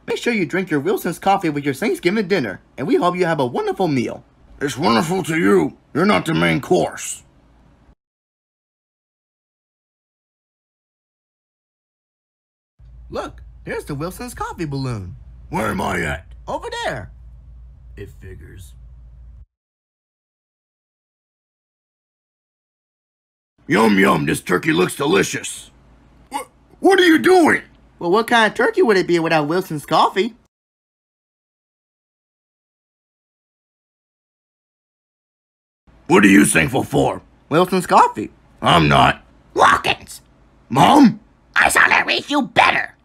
Make sure you drink your Wilson's coffee with your Thanksgiving dinner, and we hope you have a wonderful meal. It's wonderful to you. You're not the main course. Look, there's the Wilson's coffee balloon. Where am I at? Over there. It figures. Yum yum, this turkey looks delicious. What are you doing? Well, what kind of turkey would it be without Wilson's coffee? What are you thankful for? Wilson's coffee. I'm not. Watkins, Mom? I thought I raised you better.